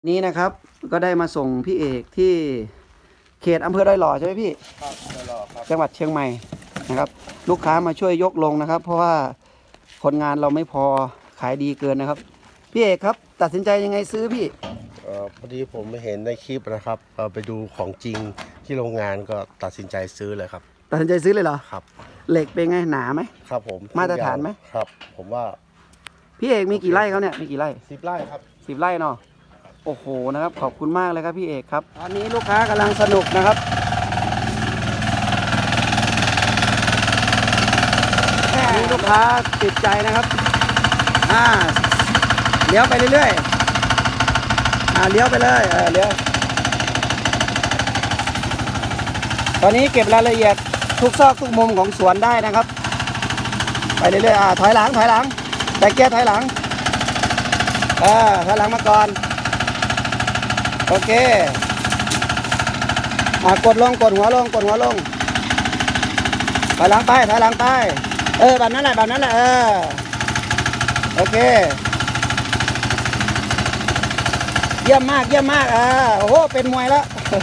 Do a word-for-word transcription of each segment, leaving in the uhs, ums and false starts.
นี้นะครับก็ได้มาส่งพี่เอกที่เขตอำเภอดอยหล่อใช่ไหมพี่ครับดอยหล่อครับจังหวัดเชียงใหม่นะครับลูกค้ามาช่วยยกลงนะครับเพราะว่าคนงานเราไม่พอขายดีเกินนะครับพี่เอกครับตัดสินใจยังไงซื้อพี่เออพอดีผมเห็นในคลิปนะครับเออไปดูของจริงที่โรงงานก็ตัดสินใจซื้อเลยครับตัดสินใจซื้อเลยเหรอครับเหล็กเป็นไงหนาไหมครับผมมาตรฐานไหมครับผมว่าพี่เอกมีกี่ไร่เขาเนี่ยมีกี่ไร่สิบไร่ครับสิบไร่เนาะโอ้โหนะครับขอบคุณมากเลยครับพี่เอกครับตอนนี้ลูกค้ากำลังสนุกนะครับนี่ลูกค้าติดใจนะครับอ่าเลี้ยวไปเรื่อยๆอ่าเลี้ยวไปเลยเออเลี้ยวตอนนี้เก็บรายละเอียดทุกซอกทุกมุมของสวนได้นะครับไปเรื่อยๆอ่าถอยหลังถอยหลังแต่เกียร์ถอยหลังอ่าถอยหลังมาก่อนโอเคอ่ากดลงกดหัวลงกดหัวลงถอยหลังไปถอยหลังไปเออแบบนั้นแหละแบบนั้นแหละเออโอเคเยี่ยมมากเยี่ยมมากอ่าโอ้โหเป็นมวยแล้ว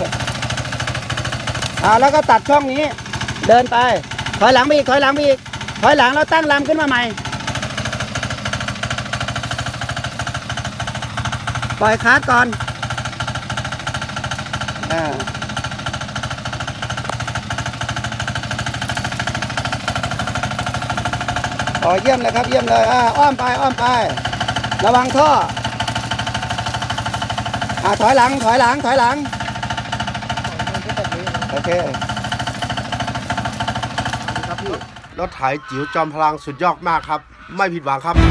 อ่าแล้วก็ตัดช่องนี้เดินไปถอยหลังไปอีกถอยหลังไปอีกถอยหลังแล้วตั้งลำขึ้นมาใหม่ปล่อยคาร์ดก่อนอ่าอ๋อเยี่ยมเลยครับเยี่ยมเลยอ่าอ้อมไปอ้อมไประวังท่ออ่าถอยหลังถอยหลังถอยหลังโอเครถไถจิ๋วจอมพลังสุดยอดมากครับไม่ผิดหวังครับ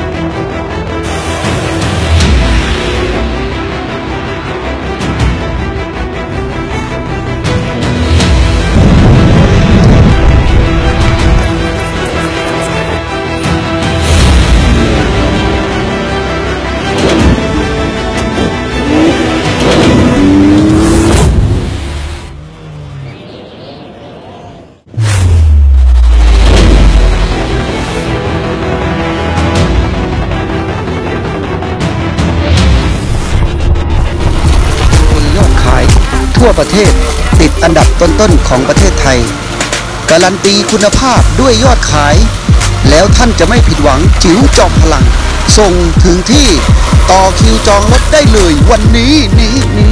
ทั่วประเทศติดอันดับต้นๆของประเทศไทยการันตีคุณภาพด้วยยอดขายแล้วท่านจะไม่ผิดหวังจิ๋วจอมพลังส่งถึงที่ต่อคิวจองรถได้เลยวันนี้นี้นี้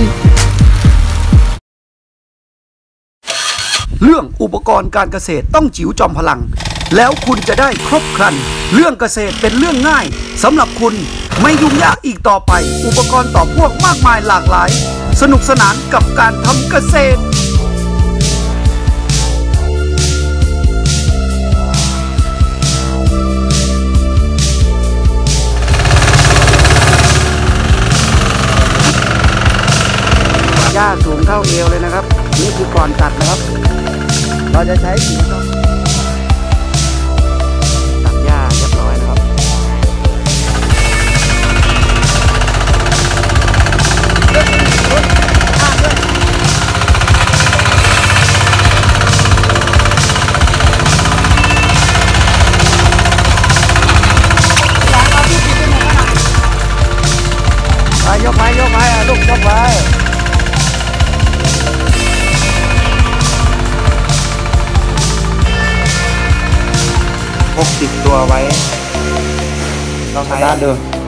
เรื่องอุปกรณ์การเกษตรต้องจิ๋วจอมพลังแล้วคุณจะได้ครบครันเรื่องเกษตรเป็นเรื่องง่ายสำหรับคุณไม่ยุ่งยากอีกต่อไปอุปกรณ์ต่อพ่วงมากมายหลากหลายสนุกสนานกับการทำเกษตรหญ้าสูงเท่าเอวเลยนะครับนี่คือก่อนตัดนะครับเราจะใช้จิ๋วตัดหญ้าเรียบร้อยนะครับยกไปยกไปลูกยกไปพกติดตัวไว้ลองใช้ดู